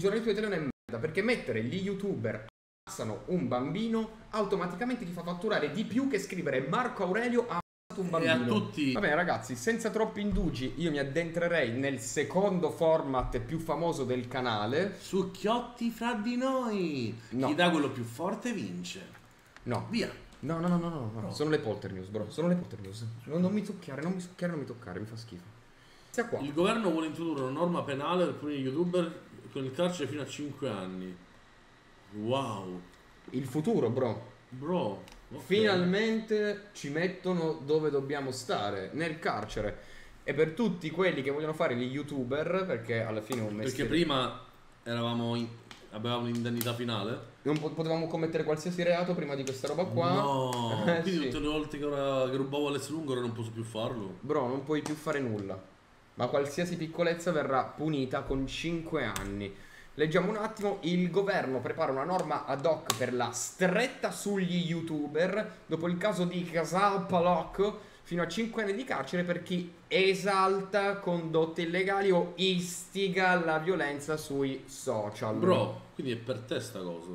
giornali su Teleon è merda, perché mettere gli youtuber ammazzano un bambino automaticamente ti fa fatturare di più che scrivere Marco Aurelio ha ammazzato un bambino. E a tutti... Va bene ragazzi, senza troppi indugi io mi addentrerei nel secondo format più famoso del canale. Succhiotti fra di noi. No. Chi dà quello più forte vince. No. Via. No. Sono le polter news, bro. Sono le polter news. Non mi toccare, non mi toccare, mi fa schifo. Sia qua. Il governo vuole introdurre una norma penale per punire youtuber con il carcere fino a 5 anni. Wow. Il futuro, bro. Bro. Okay. Finalmente ci mettono dove dobbiamo stare, nel carcere. E per tutti quelli che vogliono fare gli youtuber, perché alla fine è un mestiere... Perché prima avevamo un'indennità finale. Non potevamo commettere qualsiasi reato prima di questa roba qua. No. Quindi sì. tutte le volte che rubavo Alex Lungo ora non posso più farlo. Bro, non puoi più fare nulla. Ma qualsiasi piccolezza verrà punita con 5 anni. Leggiamo un attimo, il governo prepara una norma ad hoc per la stretta sugli youtuber dopo il caso di Casal Palocco, fino a 5 anni di carcere per chi esalta condotte illegali o istiga alla violenza sui social. Bro, quindi è per te sta cosa.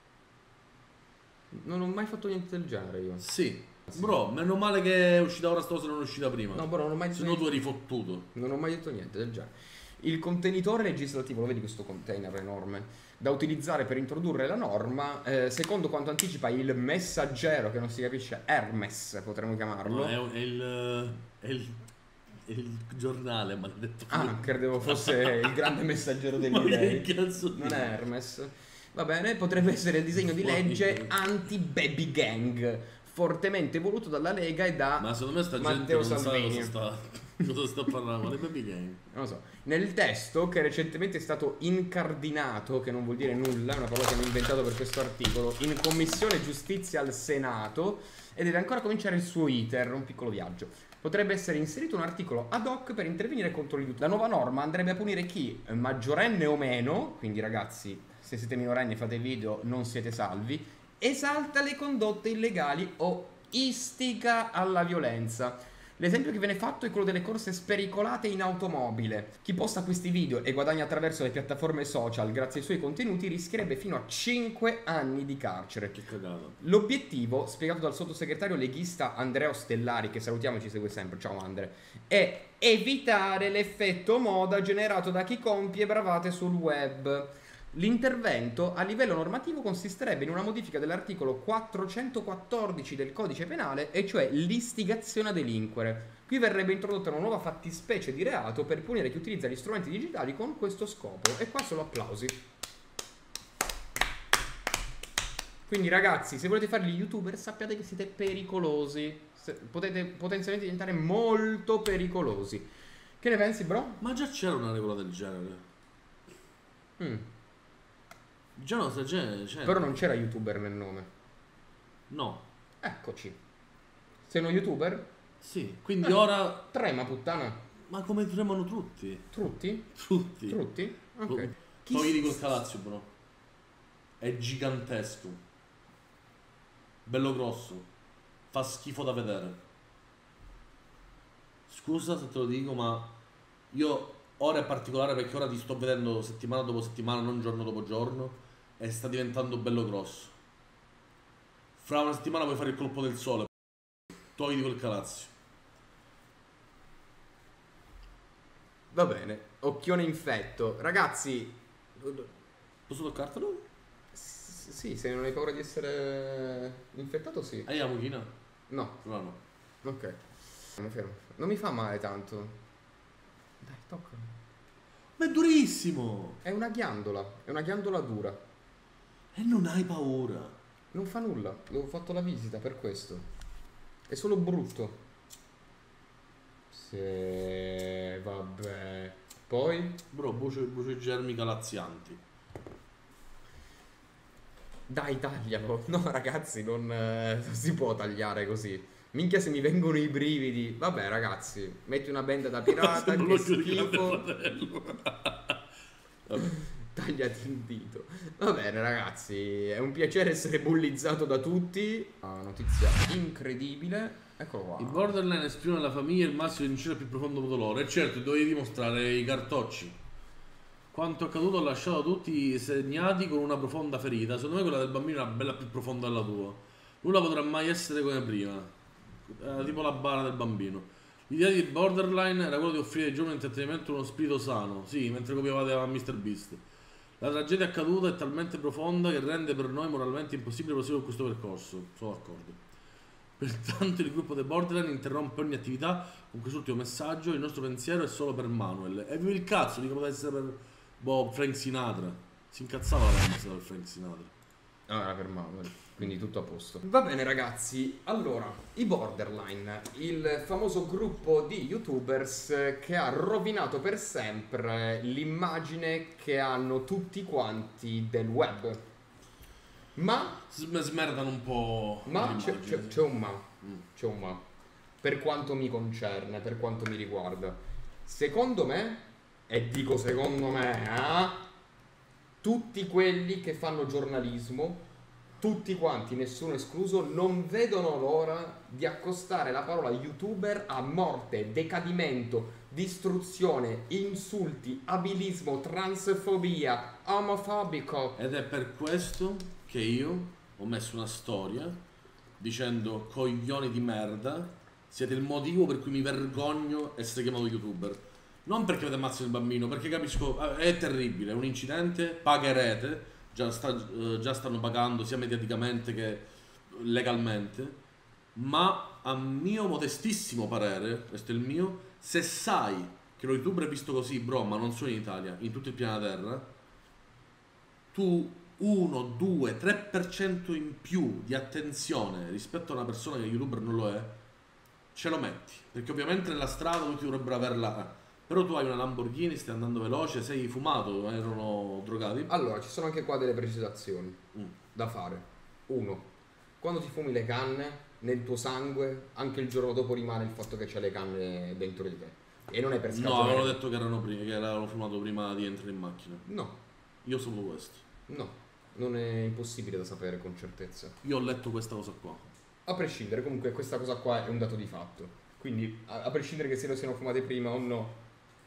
Non ho mai fatto niente del genere io. Sì. Bro, meno male che è uscita ora sta cosa e non è uscita prima. No, bro, non ho mai detto se no tu eri fottuto. Non ho mai detto niente del genere. Il contenitore legislativo, lo vedi questo container enorme, da utilizzare per introdurre la norma, secondo quanto anticipa il Messaggero, che non si capisce, Hermes potremmo chiamarlo. No, è il giornale, maledetto. Ah, credevo fosse il grande Messaggero degli dei. Non è Hermes. Va bene, potrebbe essere il disegno di legge anti-baby gang, fortemente voluto dalla Lega e da Ma secondo me sta Matteo gente non Salvini. sa cosa sta parlando, le baby gang. Non lo so. Nel testo, che recentemente è stato incardinato, che non vuol dire nulla, è una parola che hanno inventato per questo articolo, in Commissione Giustizia al Senato, e deve ancora cominciare il suo iter, un piccolo viaggio. Potrebbe essere inserito un articolo ad hoc per intervenire contro gli La nuova norma andrebbe a punire chi, maggiorenne o meno, quindi ragazzi, se siete minorenni e fate video non siete salvi, esalta le condotte illegali o istiga alla violenza. L'esempio che viene fatto è quello delle corse spericolate in automobile. Chi posta questi video e guadagna attraverso le piattaforme social grazie ai suoi contenuti rischierebbe fino a 5 anni di carcere. Che cagata. L'obiettivo, spiegato dal sottosegretario leghista Andrea Ostellari, che salutiamo e ci segue sempre, ciao Andre, è evitare l'effetto moda generato da chi compie bravate sul web. L'intervento a livello normativo consisterebbe in una modifica dell'articolo 414 del codice penale, e cioè l'istigazione a delinquere. Qui verrebbe introdotta una nuova fattispecie di reato per punire chi utilizza gli strumenti digitali con questo scopo. E qua solo applausi. Quindi ragazzi, se volete fare gli youtuber sappiate che siete pericolosi. Potete potenzialmente diventare molto pericolosi. Che ne pensi, bro? Ma già c'era una regola del genere. Già no, c'era. Però non c'era youtuber nel nome. No. Eccoci. Sei uno youtuber? Sì, quindi ora... Trema, puttana. Ma come tremano tutti? Trutti? Tutti. Trutti? Ok. Togli col Calazio, bro. È gigantesco. Bello grosso. Fa schifo da vedere. Scusa se te lo dico, ma io ora è particolare perché ora ti sto vedendo settimana dopo settimana, non giorno dopo giorno, e sta diventando bello grosso. Fra una settimana puoi fare il colpo del sole. Togli quel Calazio. Va bene. Occhione infetto. Ragazzi, Posso toccartelo? sì, se non hai paura di essere infettato, sì. Hai la mucchina? No. No, no. Ok. Fermo, fermo. Non mi fa male tanto. Dai, toccalo. Ma è durissimo! È una ghiandola dura. E non hai paura. Non fa nulla, avevo fatto la visita per questo. È solo brutto. Sì, vabbè. Poi? Bro, brucio germi calazianti. Dai, taglialo. No, ragazzi, non si può tagliare così. Minchia se mi vengono i brividi. Vabbè, ragazzi, metti una benda da pirata, che schifo. Tagliati il dito. Va bene, ragazzi, è un piacere essere bullizzato da tutti. Una notizia incredibile. Eccolo qua. I borderline esprimono alla famiglia il massimo di sincero e più profondo dolore. E certo, dovevi dimostrare i cartocci. Quanto accaduto ha lasciato tutti segnati con una profonda ferita. Secondo me quella del bambino è una bella più profonda della tua. Nulla potrà mai essere come prima. Tipo la bara del bambino. L'idea di Borderline era quella di offrire ai giovani intrattenimento uno spirito sano. Sì, mentre copiavate a MrBeast. La tragedia accaduta è talmente profonda che rende per noi moralmente impossibile proseguire questo percorso. Sono d'accordo. Pertanto il gruppo The Borderline interrompe ogni attività con quest'ultimo messaggio. Il nostro pensiero è solo per Manuel. E vive il cazzo, dico poteva essere per Frank Sinatra. Si incazzava la ragazza per Frank Sinatra. No, era per Manuel, quindi tutto a posto. Va bene ragazzi, allora, i Borderline, il famoso gruppo di YouTubers che ha rovinato per sempre l'immagine che hanno tutti quanti del web. Ma Smerdano un po'. Ma c'è un ma. C'è un ma. Per quanto mi concerne, per quanto mi riguarda. Secondo me, e dico secondo me, tutti quelli che fanno giornalismo, tutti quanti, nessuno escluso, non vedono l'ora di accostare la parola YouTuber a morte, decadimento, distruzione, insulti, abilismo, transfobia, omofobico. Ed è per questo che io ho messo una storia dicendo coglioni di merda, siete il motivo per cui mi vergogno essere chiamato YouTuber. Non perché avete ammazzato il bambino, perché capisco, è terribile, è un incidente, pagherete, già stanno pagando sia mediaticamente che legalmente, ma a mio modestissimo parere, questo è il mio, se sai che lo YouTuber è visto così, bro, ma non solo in Italia, in tutto il pianeta Terra, tu 1, 2, 3% in più di attenzione rispetto a una persona che YouTuber non lo è, ce lo metti, perché ovviamente nella strada tutti dovrebbero averla. Però tu hai una Lamborghini, stai andando veloce, sei fumato, erano drogati? Allora, ci sono anche qua delle precisazioni da fare. Uno, quando ti fumi le canne, nel tuo sangue, anche il giorno dopo rimane il fatto che c'è le canne dentro di te. E non è per scaso. No, avevano detto che erano fumato prima di entrare in macchina. No. Io sapevo questo. No, non è impossibile da sapere con certezza. Io ho letto questa cosa qua. A prescindere, comunque questa cosa qua è un dato di fatto. Quindi, a prescindere che se lo siano fumate prima o no.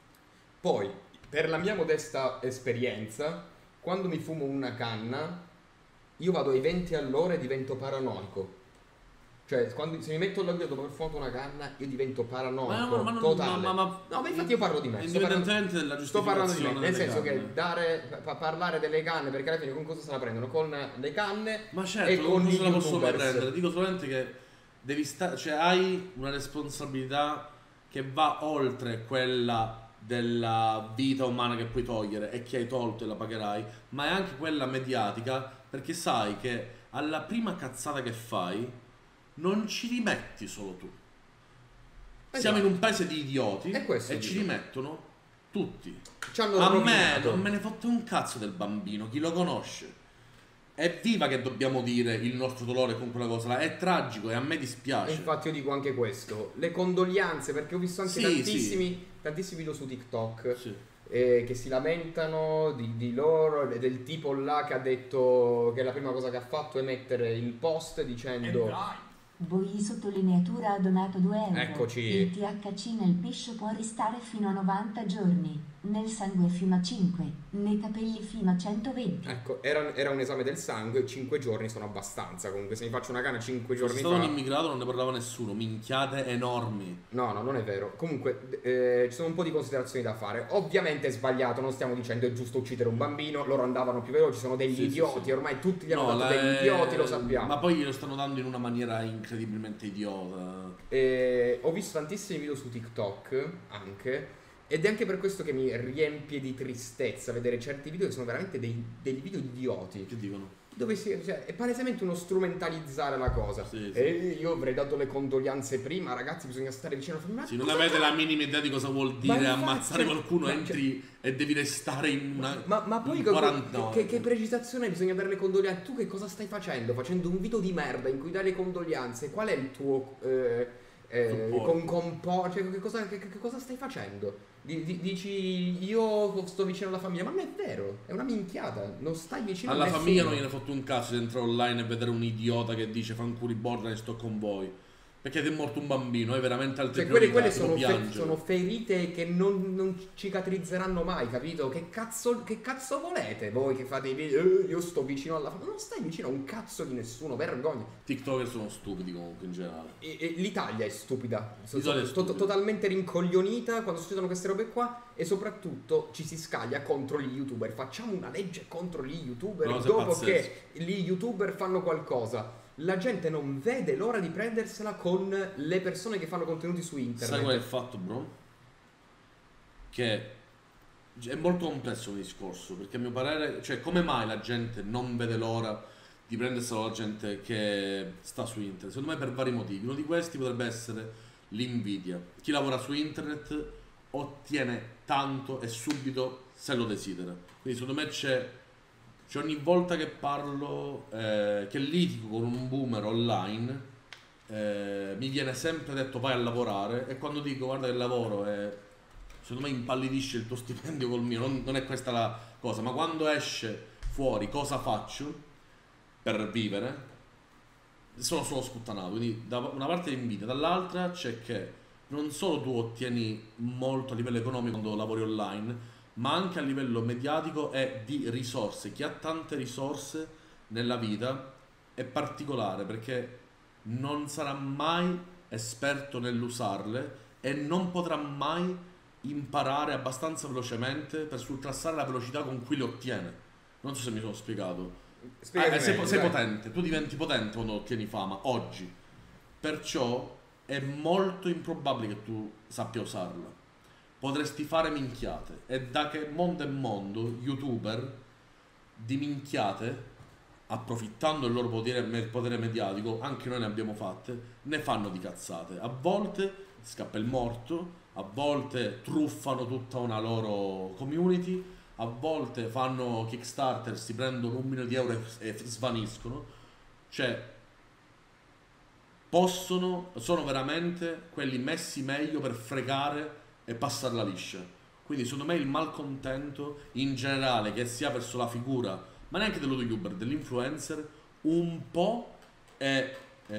Poi, per la mia modesta esperienza, quando mi fumo una canna, io vado ai 20 all'ora e divento paranoico. Cioè, se mi metto alla guida dopo aver fumato una canna, io divento paranoico, totale. No, ma infatti io parlo di me. Indipendentemente della giustificazione. Sto parlando di me, nel senso che parlare delle canne, perché alla fine con cosa se la prendono? Con le canne ma certo, e con non i se la possono YouTubers. prendere. Dico solamente che devi cioè hai una responsabilità che va oltre quella della vita umana che puoi togliere e che hai tolto e la pagherai, ma è anche quella mediatica, perché sai che alla prima cazzata che fai non ci rimetti solo tu. Siamo in un paese di idioti e ci rimettono tutti. A me non me ne fotte un cazzo del bambino, chi lo conosce. Evviva che dobbiamo dire il nostro dolore con quella cosa là, è tragico e a me dispiace. E infatti io dico anche questo, le condoglianze, perché ho visto anche tantissimi video su TikTok che si lamentano di loro, del tipo là che ha detto che la prima cosa che ha fatto è mettere il post dicendo Voi sottolineatura ha donato 2 euro. Eccoci. Il THC nel pesce può restare fino a 90 giorni, nel sangue fino a 5, nei capelli fino a 120. Ecco, era un esame del sangue, 5 giorni sono abbastanza. Comunque se mi faccio una canna 5 giorni fa... Se stato un immigrato non ne parlava nessuno, minchiate enormi. No, non è vero. Comunque ci sono un po' di considerazioni da fare. Ovviamente è sbagliato, non stiamo dicendo è giusto uccidere un bambino, loro andavano più veloci, sono degli idioti, ormai tutti gli hanno dato degli idioti, lo sappiamo. Ma poi glielo stanno dando in una maniera incredibilmente idiota. Ho visto tantissimi video su TikTok anche, ed è anche per questo che mi riempie di tristezza vedere certi video che sono veramente dei video idioti. Che dicono? Dove è palesemente uno strumentalizzare la cosa. E io avrei dato le condoglianze prima, ragazzi, bisogna stare vicino alla famiglia. Non avete la minima idea di cosa vuol dire ammazzare qualcuno, entri e devi restare in una... Ma poi che precisazione bisogna dare le condoglianze? Tu che cosa stai facendo? Facendo un video di merda in cui dai le condoglianze? Qual è il tuo... che cosa stai facendo? Dici io sto vicino alla famiglia, ma non è vero, è una minchiata, non stai vicino alla nessuno. famiglia non gliene ha fatto un cazzo di entrare online e vedere un idiota che dice fanculo i border e sto con voi. Perché ti è morto un bambino, hai veramente altre Cioè, priorità, quelle tipo sono, piangere. sono ferite che non cicatrizzeranno mai, capito? Che cazzo volete voi che fate i video? Io sto vicino alla fama. Non stai vicino a un cazzo di nessuno, vergogna. TikToker sono stupidi comunque in generale. E l'Italia è stupida, L'Italia è stupida. totalmente rincoglionita quando succedono queste robe qua, e soprattutto ci si scaglia contro gli YouTuber. Facciamo una legge contro gli YouTuber No, sei dopo pazzesco. che gli YouTuber fanno qualcosa. La gente non vede l'ora di prendersela con le persone che fanno contenuti su internet. Sai qual è il fatto, bro? Che è molto complesso il discorso, perché a mio parere, cioè come mai la gente non vede l'ora di prendersela la gente che sta su internet? Secondo me per vari motivi. Uno di questi potrebbe essere l'invidia. Chi lavora su internet ottiene tanto e subito se lo desidera. Quindi secondo me c'è ogni volta che parlo, che litigo con un boomer online, mi viene sempre detto vai a lavorare, e quando dico guarda che lavoro secondo me impallidisce il tuo stipendio col mio, non è questa la cosa, ma quando esce fuori cosa faccio per vivere, sono solo sputtanato. Quindi da una parte l'invidia, dall'altra c'è che non solo tu ottieni molto a livello economico quando lavori online, ma anche a livello mediatico e di risorse. Chi ha tante risorse nella vita è particolare perché non sarà mai esperto nell'usarle e non potrà mai imparare abbastanza velocemente per surclassare la velocità con cui le ottiene. Non so se mi sono spiegato. Spiegati sei meglio, dai. potente, tu diventi potente quando ottieni fama oggi, perciò è molto improbabile che tu sappia usarla. Potresti fare minchiate, e da che mondo è mondo, youtuber di minchiate, approfittando del loro potere mediatico, anche noi ne abbiamo fatte, ne fanno di cazzate. A volte scappa il morto, a volte truffano tutta una loro community, a volte fanno Kickstarter, si prendono 1 milione di euro e svaniscono. Cioè sono veramente quelli messi meglio per fregare e passare la liscia. Quindi secondo me il malcontento in generale, che sia verso la figura, ma neanche dello youtuber, dell'influencer, un po' è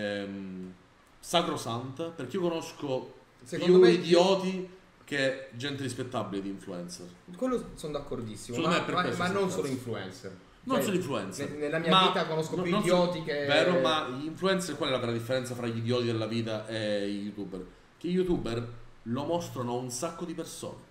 sacrosanta, perché io conosco Secondo più me- idioti che gente rispettabile di influencer. Quello sono d'accordissimo, Secondo me ma, per ma- questo ma si non incazza. solo influencer. Non Cioè, sono influencer. nella mia Ma vita conosco più non idioti che... Vero, ma gli influencer, qual è la vera differenza fra gli idioti della vita e i youtuber? Che i youtuber lo mostrano a un sacco di persone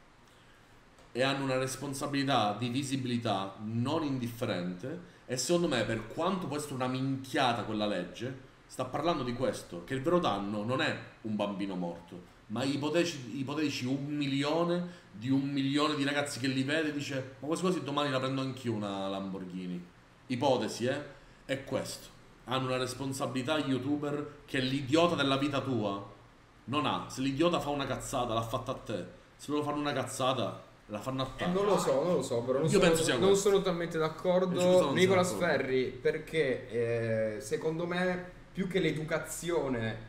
e hanno una responsabilità di visibilità non indifferente, e secondo me, per quanto può essere una minchiata quella legge, sta parlando di questo, che il vero danno non è un bambino morto, ma ipotetici 1 milione di 1 milione di ragazzi che li vede e dice ma quasi quasi domani la prendo anch'io una Lamborghini. Ipotesi, è questo. Hanno una responsabilità youtuber che l'idiota della vita tua non ha. Se l'idiota fa una cazzata l'ha fatta a te, se loro fanno una cazzata la fanno a te. Non lo so, però Io penso sia non questo. sono totalmente Penso d'accordo, che sono Nicola d'accordo. Sferri, perché secondo me più che l'educazione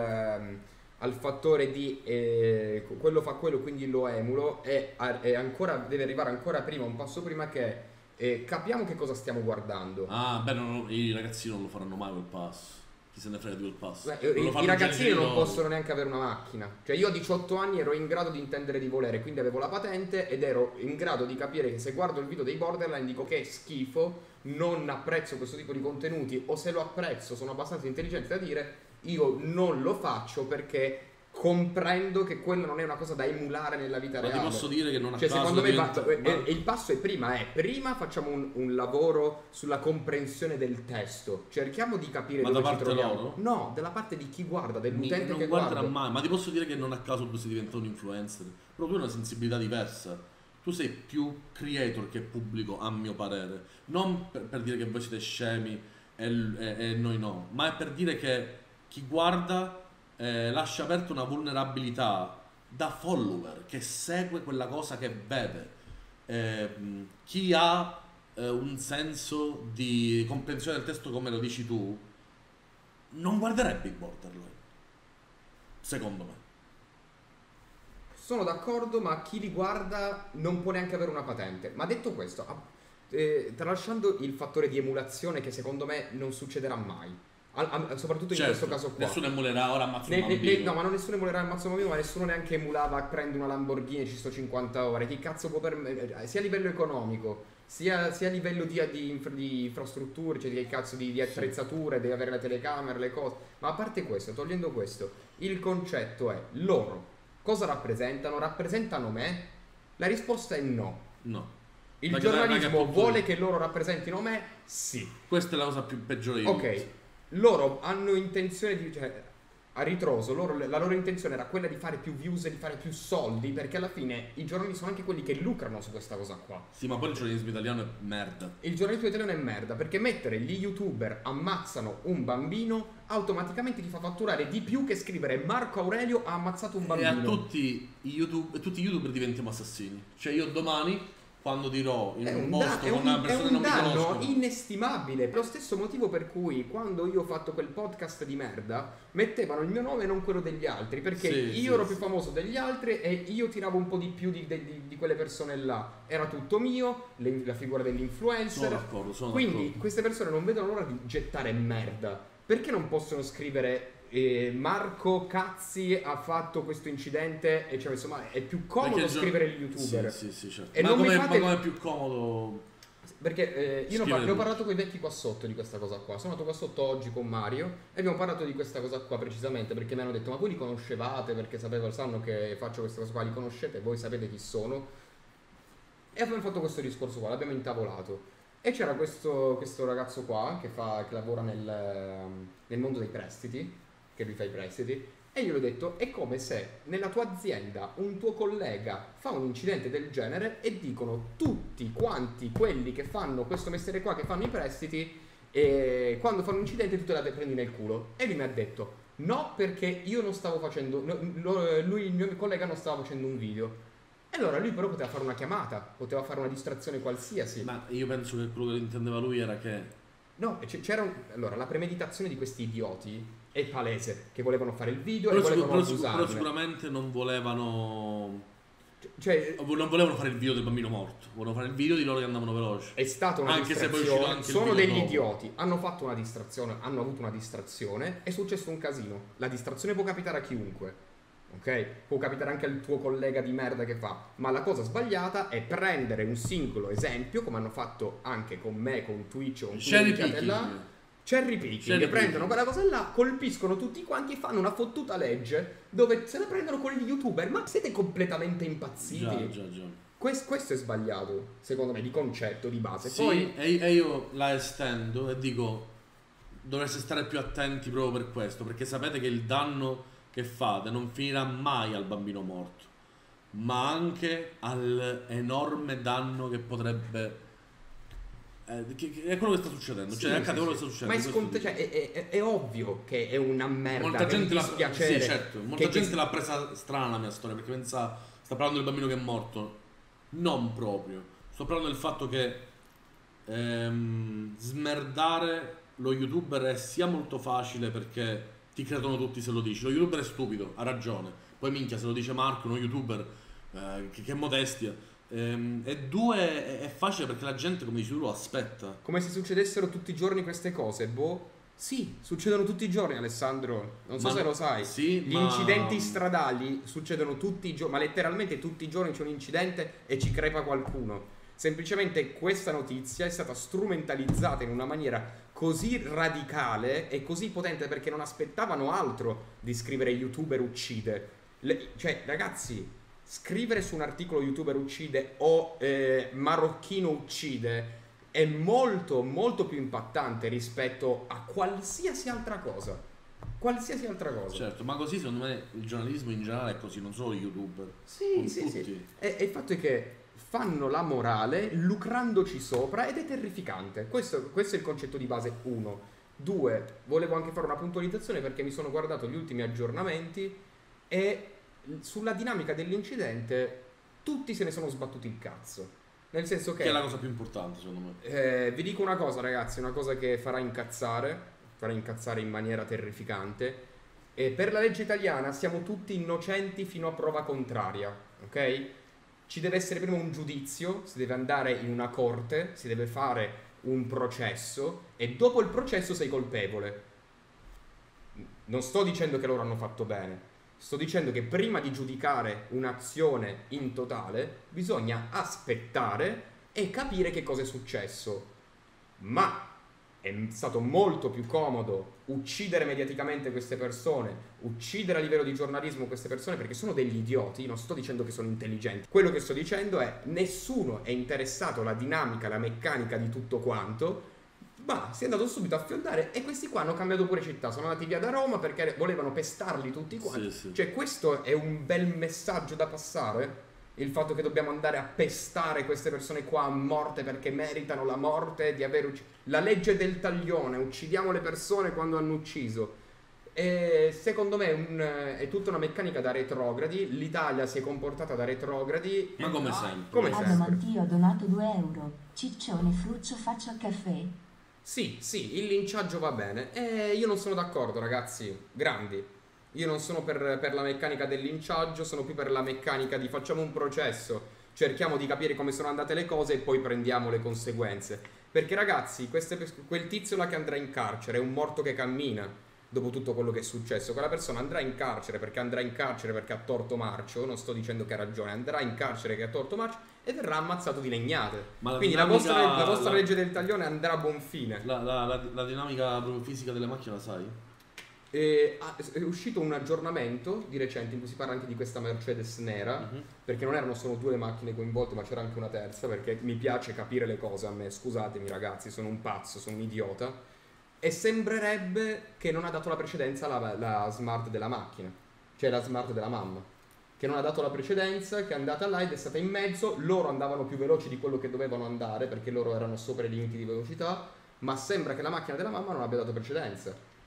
al fattore di quello fa quello quindi lo emulo, è ancora, deve arrivare ancora prima, un passo prima, che capiamo che cosa stiamo guardando. Ah, beh, i ragazzini non lo faranno mai quel passo. Chi se ne frega di quel passo. Beh, Non lo i fanno ragazzini non genitori. possono neanche avere una macchina. Cioè io a 18 anni ero in grado di intendere di volere, quindi avevo la patente ed ero in grado di capire che se guardo il video dei Borderline dico che è schifo, non apprezzo questo tipo di contenuti, o se lo apprezzo sono abbastanza intelligente da dire io non lo faccio perché comprendo che quella non è una cosa da emulare nella vita Ma ti reale. posso dire che non a Cioè, caso secondo me diventa- il passo è prima facciamo un lavoro sulla comprensione del testo, cerchiamo di capire Ma dove da ci parte troviamo. loro? No, dalla parte di chi guarda, Mi- dell'utente non che guarderà guarda. mai, ma ti posso dire che non a caso tu sei diventato un influencer. Però tu hai una sensibilità diversa. Tu sei più creator che pubblico, a mio parere. Non per dire che voi siete scemi e noi no, ma è per dire che chi guarda lascia aperta una vulnerabilità da follower che segue quella cosa che vede. Chi ha un senso di comprensione del testo come lo dici tu non guarderebbe i Borderline, secondo me. Sono d'accordo, ma chi li guarda non può neanche avere una patente. Ma detto questo, tralasciando il fattore di emulazione che secondo me non succederà mai, soprattutto in Certo, questo caso qua. nessuno emulerà ora ammazzo un bambino. No, ma non nessuno emulerà il mazzo un bambino, ma nessuno neanche emulava prendo una Lamborghini e ci sto 50 ore. Chi cazzo può sia a livello economico, sia a livello di infrastrutture, cioè di attrezzature, devi avere le telecamere, le cose. Ma a parte questo, togliendo questo, il concetto è loro cosa rappresentano? Rappresentano me? La risposta è no. No. Il Perché giornalismo appunto vuole che loro rappresentino me? Sì. Questa è la cosa più peggiore di Ok, tutti. loro hanno intenzione di... Cioè, a ritroso, la loro intenzione era quella di fare più views e di fare più soldi, perché alla fine i giornalisti sono anche quelli che lucrano su questa cosa qua. Sì, ma poi il giornalismo italiano è merda. Il giornalismo italiano è merda, perché mettere gli youtuber ammazzano un bambino automaticamente ti fa fatturare di più che scrivere Marco Aurelio ha ammazzato un bambino. E a tutti gli youtuber diventiamo assassini. Cioè io domani, quando dirò in un posto con una persona che non mi danno conosco, inestimabile. Per lo stesso motivo per cui quando io ho fatto quel podcast di merda mettevano il mio nome e non quello degli altri, perché io ero più famoso degli altri e io tiravo un po' di più di quelle persone là. Era tutto mio, la figura dell'influencer. sono Quindi d'accordo. queste persone non vedono l'ora di gettare merda. Perché non possono scrivere Marco Cazzi ha fatto questo incidente, e cioè insomma è più comodo scrivere gli youtuber. Sì, certo. E ma non come fate... è più comodo? Perché io ne ho parlato con i vecchi qua sotto di questa cosa qua. Sono andato qua sotto oggi con Mario e abbiamo parlato di questa cosa qua precisamente, perché mi hanno detto ma voi li conoscevate, perché sanno che faccio questa cosa qua, li conoscete, voi sapete chi sono. E abbiamo fatto questo discorso qua, l'abbiamo intavolato. E c'era questo ragazzo qua che lavora nel mondo dei prestiti, che lui fa i prestiti, e io gli ho detto è come se nella tua azienda un tuo collega fa un incidente del genere e dicono tutti quanti quelli che fanno questo mestiere qua, che fanno i prestiti, e quando fanno un incidente tu te la prendi nel culo. E lui mi ha detto no, perché io non stavo facendo, lui, il mio collega, non stava facendo un video. E allora lui però poteva fare una chiamata, poteva fare una distrazione qualsiasi. Ma io penso che quello che intendeva lui era che No, allora la premeditazione di questi idioti è palese, che volevano fare il video però, e volevano però abusarne. sicuramente non volevano non volevano fare il video del bambino morto, volevano fare il video di loro che andavano veloci. È stata una anche se poi è distrazione. uscito anche il Sono video degli dopo. idioti, hanno fatto una distrazione, hanno avuto una distrazione, è successo un casino. La distrazione può capitare a chiunque. Ok? Può capitare anche al tuo collega di merda che fa. Ma la cosa sbagliata è prendere un singolo esempio, come hanno fatto anche con me, con Twitch, con Cherry cherry picking, prendono quella cosa là, colpiscono tutti quanti e fanno una fottuta legge dove se la prendono con gli youtuber. Ma siete completamente impazziti? Già. Questo è sbagliato, secondo me, di concetto, di base. Sì, Poi e io la estendo e dico dovreste stare più attenti proprio per questo, perché sapete che il danno che fate non finirà mai al bambino morto, ma anche all'enorme danno che potrebbe che è quello che sta succedendo. Sì, cioè accade quello sì. che sta succedendo. Ma è ovvio che è una merda. Molta gente l'ha dispiacere. sì, certo. Molta gente l'ha presa strana la mia storia, perché pensa sta parlando del bambino che è morto. Non proprio. Sto parlando del fatto che smerdare lo youtuber è sia molto facile, perché ti credono tutti se lo dici. Lo youtuber è stupido, ha ragione. Poi minchia, se lo dice Marco, uno youtuber, che modestia. E due, è facile perché la gente, come dici tu, lo aspetta. Come se succedessero tutti i giorni queste cose, boh. Sì, succedono tutti i giorni, Alessandro. Non so se lo sai. Sì, Gli incidenti stradali succedono tutti i giorni, ma letteralmente tutti i giorni c'è un incidente e ci crepa qualcuno. Semplicemente questa notizia è stata strumentalizzata in una maniera così radicale e così potente, perché non aspettavano altro di scrivere youtuber uccide. Cioè, ragazzi, scrivere su un articolo youtuber uccide o marocchino uccide è molto molto più impattante rispetto a qualsiasi altra cosa. Qualsiasi altra cosa. Certo, ma così secondo me il giornalismo in generale è così, non solo gli youtuber. Sì. E il fatto è che fanno la morale lucrandoci sopra ed è terrificante. Questo è il concetto di base 1. 2, volevo anche fare una puntualizzazione, perché mi sono guardato gli ultimi aggiornamenti e sulla dinamica dell'incidente tutti se ne sono sbattuti il cazzo. Nel senso che è la cosa più importante, secondo me. vi dico una cosa, ragazzi, una cosa che farà incazzare in maniera terrificante. Per la legge italiana siamo tutti innocenti fino a prova contraria, ok? Ci deve essere prima un giudizio, si deve andare in una corte, si deve fare un processo e dopo il processo sei colpevole. Non sto dicendo che loro hanno fatto bene, sto dicendo che prima di giudicare un'azione in totale bisogna aspettare e capire che cosa è successo. Ma è stato molto più comodo uccidere mediaticamente queste persone, uccidere a livello di giornalismo queste persone perché sono degli idioti. Non sto dicendo che sono intelligenti. Quello che sto dicendo è nessuno è interessato alla dinamica, alla meccanica di tutto quanto, ma si è andato subito a fiondare e questi qua hanno cambiato pure città, sono andati via da Roma perché volevano pestarli tutti quanti. Sì. Cioè questo è un bel messaggio da passare, il fatto che dobbiamo andare a pestare queste persone qua a morte perché meritano la morte di aver ucciso. La legge del taglione, uccidiamo le persone quando hanno ucciso. E secondo me è tutta una meccanica da retrogradi. L'Italia si è comportata da retrogradi. Ma come sempre. Come sempre. Adamantio ha donato 2 euro. Ciccione Fruccio faccia caffè. Sì, il linciaggio va bene. Io non sono d'accordo, ragazzi. Grandi. Io non sono per la meccanica del linciaggio, sono più per la meccanica di facciamo un processo, cerchiamo di capire come sono andate le cose e poi prendiamo le conseguenze. Perché ragazzi, quel tizio là che andrà in carcere è un morto che cammina dopo tutto quello che è successo. Quella persona andrà in carcere perché ha torto marcio, non sto dicendo che ha ragione, andrà in carcere che ha torto marcio e verrà ammazzato di legnate. Ma quindi la vostra legge del taglione andrà a buon fine. La dinamica proprio fisica delle macchine la sai? È uscito un aggiornamento di recente in cui si parla anche di questa Mercedes nera, perché non erano solo 2 le macchine coinvolte ma c'era anche una terza, perché mi piace capire le cose a me, scusatemi ragazzi, sono un pazzo, sono un idiota, e sembrerebbe che non ha dato la precedenza la smart della macchina, cioè la smart della mamma, che non ha dato la precedenza, che è andata là ed è stata in mezzo. Loro andavano più veloci di quello che dovevano andare perché loro erano sopra i limiti di velocità, ma sembra che la macchina della mamma non abbia dato precedenza.